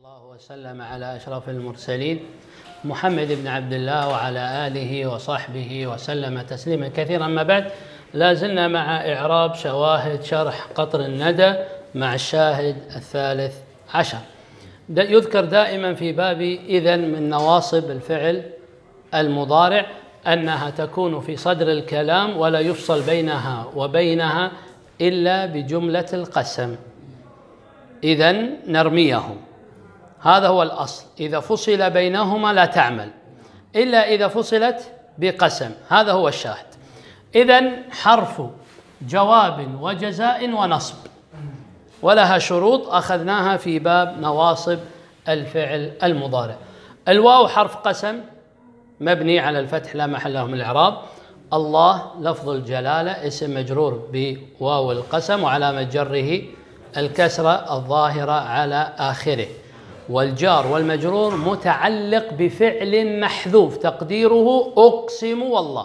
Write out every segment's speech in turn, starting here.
الله وسلم على أشرف المرسلين محمد بن عبد الله وعلى آله وصحبه وسلم تسليما كثيرا. ما بعد، لا زلنا مع إعراب شواهد شرح قطر الندى مع الشاهد الثالث عشر. يذكر دائما في باب إذن من نواصب الفعل المضارع أنها تكون في صدر الكلام ولا يفصل بينها وبينها إلا بجملة القسم. إذن نرميهم، هذا هو الأصل. إذا فصل بينهما لا تعمل إلا إذا فصلت بقسم، هذا هو الشاهد. إذن حرف جواب وجزاء ونصب، ولها شروط أخذناها في باب نواصب الفعل المضارع. الواو حرف قسم مبني على الفتح لا محل له من الإعراب. الله لفظ الجلالة اسم مجرور بواو القسم وعلامة جره الكسرة الظاهرة على آخره، والجار والمجرور متعلق بفعل محذوف تقديره أقسم والله.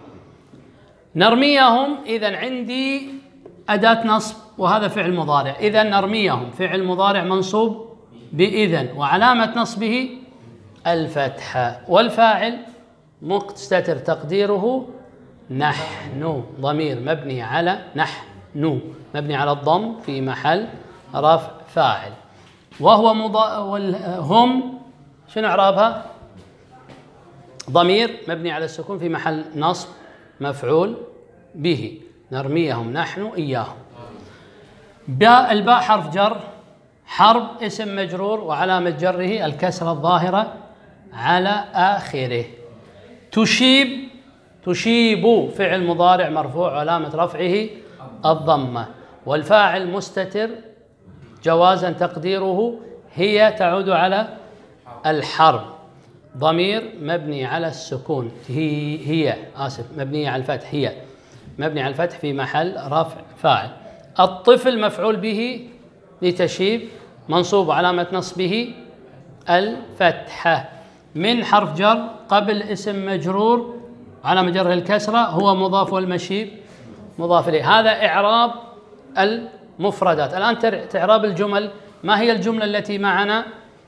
نرميهم، إذن عندي أداة نصب وهذا فعل مضارع، إذن نرميهم فعل مضارع منصوب بإذن وعلامة نصبه الفتحة، والفاعل مستتر تقديره نحن، ضمير مبني على نحن مبني على الضم في محل رفع فاعل. وهو هم شنو إعرابها؟ ضمير مبني على السكون في محل نصب مفعول به. نرميهم نحن إياهم. الباء حرف جر، حرب اسم مجرور وعلامة جره الكسرة الظاهرة على آخره. تشيب فعل مضارع مرفوع وعلامة رفعه الضمة، والفاعل مستتر جوازا تقديره هي تعود على الحرب. ضمير مبني على السكون مبني على الفتح، هي مبني على الفتح في محل رفع فاعل. الطفل مفعول به لتشيب منصوب وعلامة نصبه الفتحة. من حرف جر قبل اسم مجرور علامة جره الكسرة، هو مضاف والمشيب مضاف إليه. هذا إعراب المفردات. الآن تعراب الجمل. ما هي الجملة التي معنا؟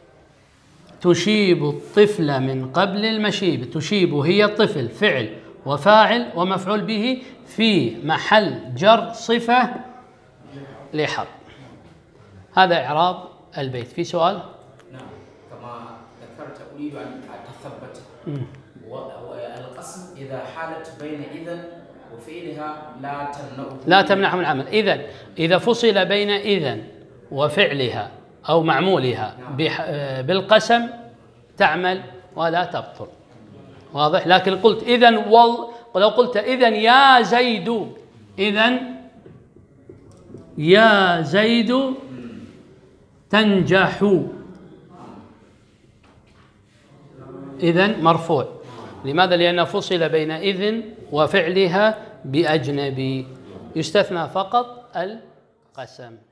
تشيب الطفل من قبل المشيب. تشيب هي الطفل فعل وفاعل ومفعول به في محل جر صفة لحرب. هذا إعراب البيت. في سؤال؟ نعم، كما ذكرت أريد أن أتثبت. والقسم إذا حالت بين إذن وفعلها لا تمنعه من العمل. إذا فصل بين إذن وفعلها أو معمولها بالقسم تعمل ولا تبطل، واضح؟ لكن قلت إذن لو قلت إذن يا زيد، إذن يا زيد تنجح، إذن مرفوع. لماذا؟ لأنه فصل بين إذن وفعلها بأجنبي. يستثنى فقط القسم.